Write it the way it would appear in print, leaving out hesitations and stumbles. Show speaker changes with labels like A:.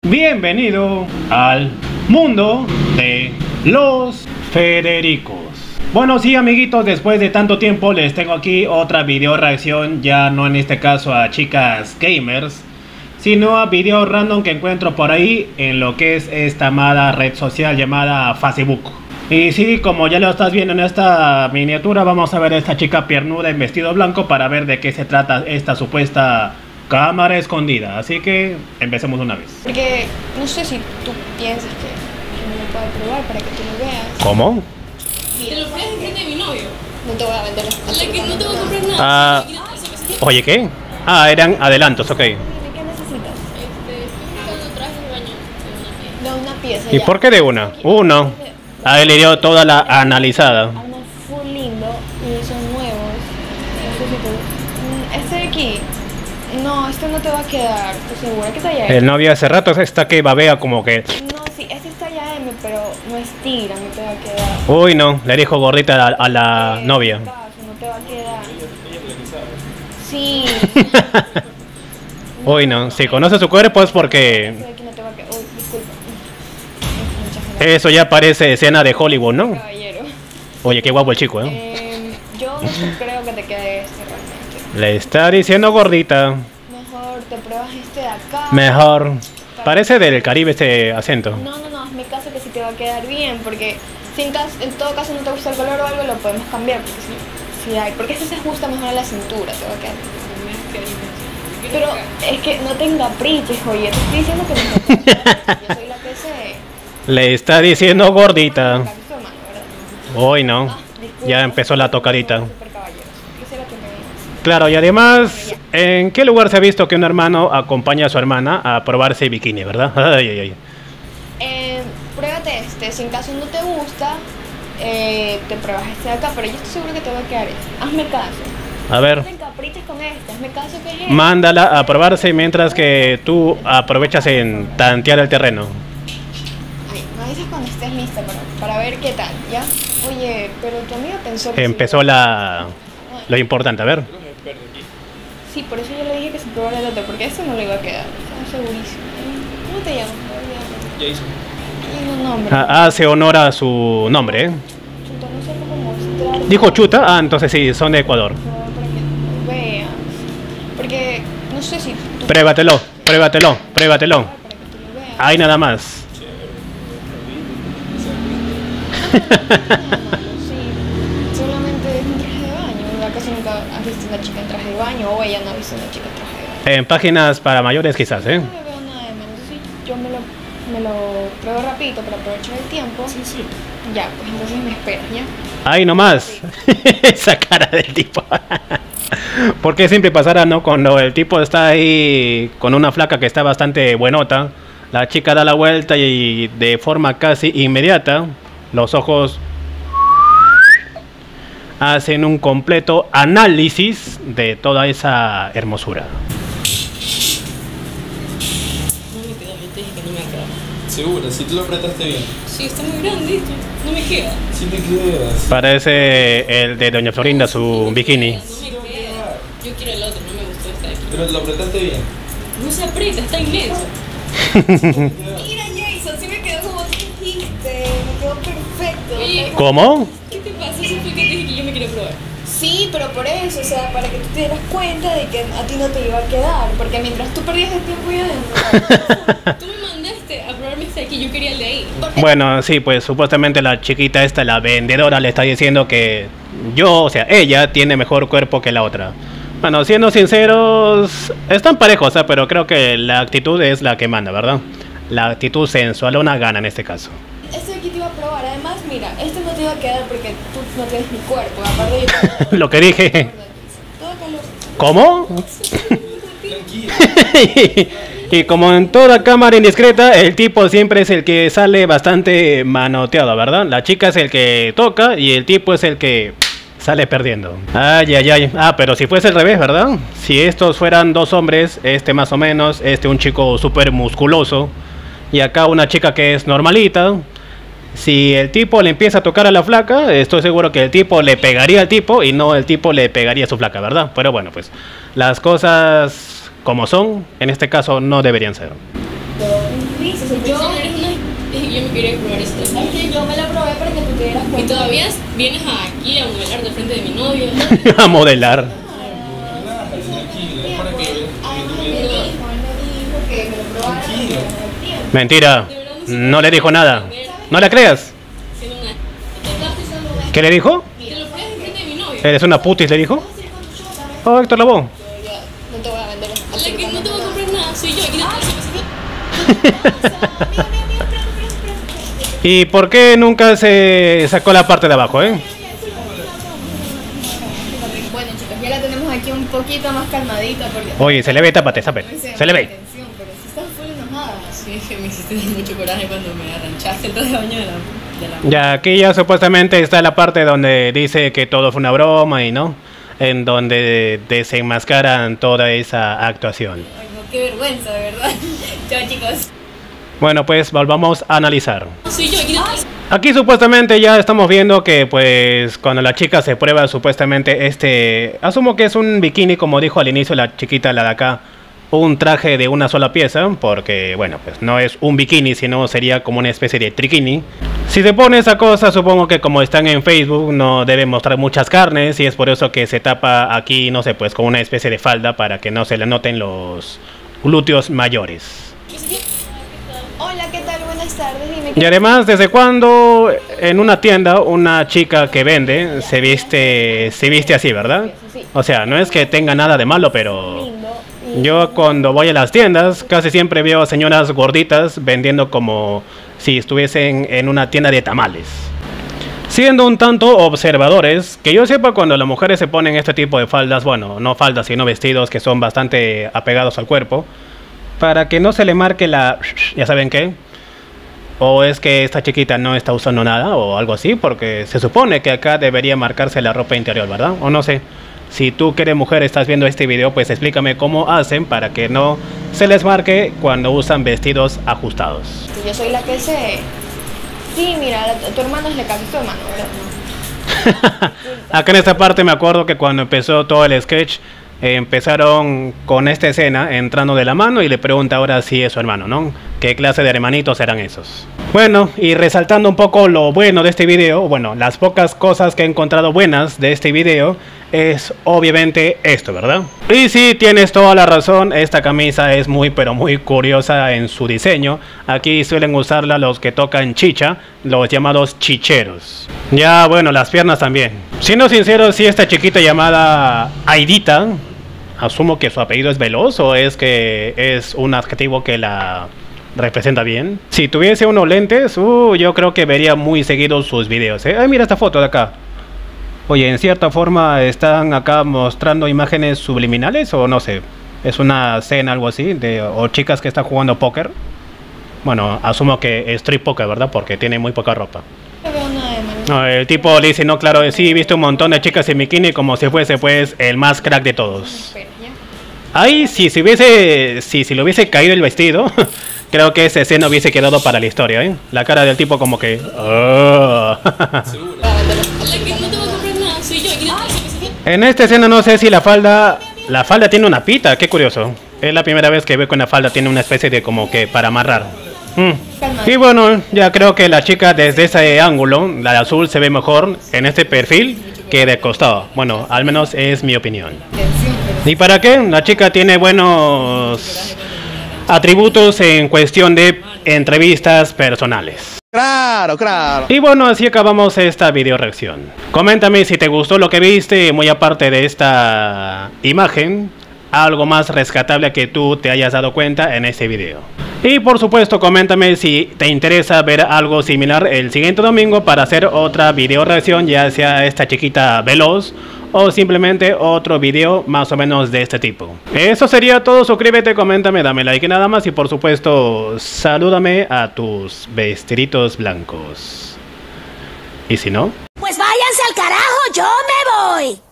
A: Bienvenido al mundo de los Federicos. Bueno, sí, amiguitos, después de tanto tiempo les tengo aquí otra video reacción, ya no en este caso a chicas gamers, sino a videos random que encuentro por ahí en lo que es esta amada red social llamada Facebook. Y sí, como ya lo estás viendo en esta miniatura, vamos a ver a esta chica piernuda en vestido blanco para ver de qué se trata esta supuesta cámara escondida. Así que empecemos una vez.
B: Porque no sé si tú piensas que me lo puedo probar para que tú lo veas.
A: ¿Cómo?
C: Te lo pruebas enfrente de mi novio.
B: No te voy a vender
C: A la que no te voy a comprar nada.
A: Oye, ¿qué? Eran adelantos, ok.
B: ¿De qué necesitas?
C: Estoy buscando trajes de baño de una pieza.
B: De una pieza.
A: ¿Y
B: ya.
A: por qué de una? Uno. Él le dio toda la analizada.
B: Uno full lindo y son nuevos. No sé si tú... Este de aquí. No, este no te va a quedar. ¿Estoy segura que talla M?
A: El novio hace rato está que babea como que...
B: No, sí, este es talla M, pero no estira, no te va a quedar.
A: Uy, no, le dijo gordita a la novia.
B: No te va a quedar. Sí.
A: Uy, no, si conoce su cuerpo es porque...
B: Este de aquí no te va a quedar. Uy, disculpa. Muchas gracias.
A: Eso ya parece escena de Hollywood, ¿no?
B: Caballero.
A: Oye, qué guapo el chico, ¿eh?
B: Yo no creo que te quede este realmente.
A: Le está diciendo gordita.
B: Mejor te pruebas este de acá.
A: Mejor. Parece del Caribe este acento.
B: No, hazme caso que sí te va a quedar bien, porque si en todo caso no te gusta el color o algo, lo podemos cambiar, porque si hay, porque este se ajusta mejor a la cintura, te va a quedar. Pero es que no te encapriches, oye, te estoy diciendo que no te encapriches, yo soy la que sé.
A: Le está diciendo gordita.
B: Tu hermano, ¿verdad?
A: Uy, no.
B: Disculpa,
A: Ya empezó la tocadita.
B: Súper caballeros. ¿Qué será que me dices?
A: Claro, y además, ¿en qué lugar se ha visto que un hermano acompaña a su hermana a probarse bikini, verdad? Ay, ay, ay.
B: Pruébate este, si en caso no te gusta, te pruebas este de acá, pero yo estoy seguro que te va a quedar este. Hazme caso.
A: A ver,
B: No te encapriches con este, hazme caso que es este.
A: mándala a probarse mientras que tú aprovechas en tantear el terreno.
B: Ay, me avisas cuando estés lista para ver qué tal, ¿ya? Oye, pero tu amiga pensó que
A: Empezó lo importante, a ver.
B: Sí, por eso yo le dije que se probara el otro, porque este no le iba a quedar, estaba segurísimo. ¿Cómo te llamas?
C: Jason.
B: Tiene un nombre.
A: Hace honor a su nombre, ¿eh?
B: Chuta, no sé cómo mostrar.
A: Dijo Chuta, entonces sí, son de Ecuador.
B: Para que lo veas. Porque no sé si tú...
A: Pruébatelo, pruébatelo, pruébatelo.
B: Para que tú lo veas.
A: Ahí nada más.
B: Sí, solamente es un traje de baño. ¿Verdad? Casi nunca has visto una chica en traje de baño o ella no ha visto una chica en traje de baño.
A: En páginas para mayores quizás, ¿eh?
B: No le veo nada de menos. Sí, yo me lo pruebo rapidito para aprovechar el tiempo.
C: Sí.
B: Ya, pues entonces me esperas, ¿ya?
A: Ahí nomás. Esa cara del tipo. ¿Por qué siempre pasará, no? Cuando el tipo está ahí con una flaca que está bastante buenota, la chica da la vuelta y de forma casi inmediata, los ojos hacen un completo análisis de toda esa hermosura.
C: No me queda, yo te dije que no me va a quedar.
D: Seguro, si tú lo apretaste bien.
C: Sí, está muy grande esto. No me queda.
D: Si te quedas.
A: Parece el de Doña Florinda, su bikini.
C: No me queda. Yo quiero el otro, no me gustó este de aquí.
D: Pero lo apretaste bien.
C: No se aprieta, está inmenso.
B: Mira, Jason, sí me quedó como tú dijiste. Me quedó perfecto.
C: Oye,
A: ¿Cómo?
C: ¿qué te pasa? Eso fue que te dije que yo me quería probar.
B: Sí, pero por eso, o sea, para que tú te dieras cuenta de que a ti no te iba a quedar. Porque mientras tú perdías el tiempo ahí adentro.
C: Tú me mandaste a probarme este de aquí, yo quería el de ahí.
A: Bueno, sí, pues supuestamente la chiquita esta, la vendedora, le está diciendo que o sea, ella tiene mejor cuerpo que la otra. Bueno, siendo sinceros, están parejos, pero creo que la actitud es la que manda, ¿verdad? La actitud sensual, una gana en este caso.
B: Este de aquí te iba a probar. Además, mira, este no te iba a quedar porque tú no tienes mi cuerpo. Aparte yo...
A: Lo que dije.
B: Todo calor.
A: ¿Cómo?
D: Tranquilo.
A: Y como en toda cámara indiscreta, el tipo siempre es el que sale bastante manoteado, ¿verdad? La chica es el que toca y el tipo es el que sale perdiendo. Ay, ay, ay. Pero si fuese al revés, ¿verdad? Si estos fueran dos hombres, este más o menos, este un chico súper musculoso y acá una chica que es normalita. Si el tipo le empieza a tocar a la flaca, estoy seguro que el tipo le pegaría al tipo y no el tipo le pegaría a su flaca, ¿verdad? Pero bueno, pues las cosas como son, en este caso no deberían ser.
B: dices,
C: Yo
B: yo
C: me quería probar esto.
B: es que yo me lo probé para que tú te dieras
C: Y
B: cuenta.
C: todavía vienes aquí a modelar de frente de mi novio.
A: A modelar.
D: Tranquila, para que
B: Además, él me dijo que me lo probara porque no tenía tiempo.
A: Mentira. No le dijo nada. ¿No le creas?
C: Siendo una...
A: ¿Qué le dijo?
C: Te lo pruebas de frente de mi novio.
A: ¿Eres una putis? ¿Le dijo? Oh, Héctor Lavoe.
B: No te voy a vender
C: Dale, que no te voy a comprar nada. Soy yo. Aquí
A: ¿Y por qué nunca se sacó la parte de abajo,
B: Bueno, chicos, ya la tenemos aquí un poquito más calmadita porque
A: Oye, se le ve, tápate, tápate. Se le ve.
B: Atención, pero si estás full enojada.
C: Sí, es que me hiciste mucho coraje cuando me arranchaste el traje de baño de la...
A: Ya, aquí ya supuestamente está la parte donde dice que todo fue una broma y no, en donde desenmascaran toda esa actuación.
B: Ay, no, qué vergüenza, de verdad. Chao, chicos.
A: Bueno, pues volvamos a analizar.
C: Soy yo.
A: Aquí supuestamente ya estamos viendo que pues cuando la chica se prueba supuestamente asumo que es un bikini, como dijo al inicio la chiquita, la de acá, un traje de una sola pieza, porque bueno, pues no es un bikini, sino sería como una especie de triquini. Si se pone esa cosa, supongo que como están en Facebook no debe mostrar muchas carnes y es por eso que se tapa aquí, no sé, pues con una especie de falda para que no se le noten los glúteos mayores.
B: Hola, ¿qué tal? Buenas tardes. Dime
A: Y además, ¿desde cuándo en una tienda una chica que vende se viste así, verdad? O sea, no es que tenga nada de malo, pero yo cuando voy a las tiendas casi siempre veo a señoras gorditas vendiendo como si estuviesen en una tienda de tamales. Siendo un tanto observadores, que yo sepa, cuando las mujeres se ponen este tipo de faldas, bueno, no faldas sino vestidos que son bastante apegados al cuerpo, para que no se le marque la... ¿ya saben qué? O es que esta chiquita no está usando nada o algo así, porque se supone que acá debería marcarse la ropa interior, ¿verdad? O no sé. Si tú que eres mujer estás viendo este video, pues explícame cómo hacen para que no se les marque cuando usan vestidos ajustados.
B: yo soy la que sé. Sí, mira, a tu hermano es le cabe tu hermano, ¿verdad?
A: Acá en esta parte me acuerdo que cuando empezó todo el sketch, empezaron con esta escena entrando de la mano y le pregunta ahora si es su hermano, ¿no? ¿Qué clase de hermanitos eran esos? Bueno, y resaltando un poco lo bueno de este video, bueno, las pocas cosas que he encontrado buenas de este video es obviamente esto, ¿verdad? Y sí, tienes toda la razón, esta camisa es muy pero muy curiosa en su diseño. Aquí suelen usarla los que tocan chicha, los llamados chicheros. Ya, bueno, las piernas también. Siendo sincero, si esta chiquita llamada Aidita, asumo que su apellido es Veloz o es que es un adjetivo que la representa bien. Si tuviese unos lentes, yo creo que vería muy seguido sus videos, ¿eh? Ay, mira esta foto de acá. Oye, en cierta forma están acá mostrando imágenes subliminales o no sé. Es una escena, algo así, o chicas que están jugando póker. Bueno, asumo que es street poker, ¿verdad? Porque tiene muy poca ropa.
B: No veo nada de malo.
A: No, el tipo le dice, no, claro, sí, he visto un montón de chicas en bikini como si fuese pues el más crack de todos.
B: Espera, ya.
A: Ahí, si le hubiese caído el vestido, creo que esa escena hubiese quedado para la historia, ¿eh? La cara del tipo como que...
D: seguro.
C: Dale, que no te voy a comprar nada. Soy yo.
A: En esta escena no sé si la falda tiene una pita, qué curioso. Es la primera vez que veo que una falda tiene una especie de como que para amarrar. Y bueno, ya creo que la chica desde ese ángulo, la de azul, se ve mejor en este perfil que de costado. Bueno, al menos es mi opinión. ¿Y para qué? La chica tiene buenos atributos en cuestión de entrevistas personales.
E: Claro, claro.
A: Y bueno, así acabamos esta video reacción. Coméntame si te gustó lo que viste, muy aparte de esta imagen, algo más rescatable que tú te hayas dado cuenta en este video. Y por supuesto, coméntame si te interesa ver algo similar el siguiente domingo para hacer otra video reacción, ya sea esta chiquita Veloz o simplemente otro video más o menos de este tipo. Eso sería todo, suscríbete, coméntame, dame like y nada más. Y por supuesto, salúdame a tus vestiditos blancos. Y si no...
F: Pues váyanse al carajo, yo me voy.